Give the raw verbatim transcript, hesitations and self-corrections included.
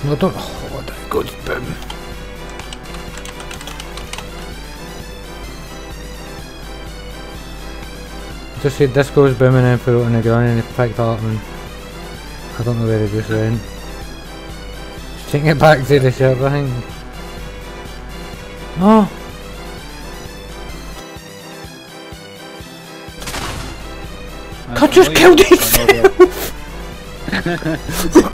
No, don't. Oh, there it goes, boom. Just said this goes booming and put it on the ground and he picked up and I don't know where he just went. Just taking it back to the ship, I think. Oh! I just killed himself!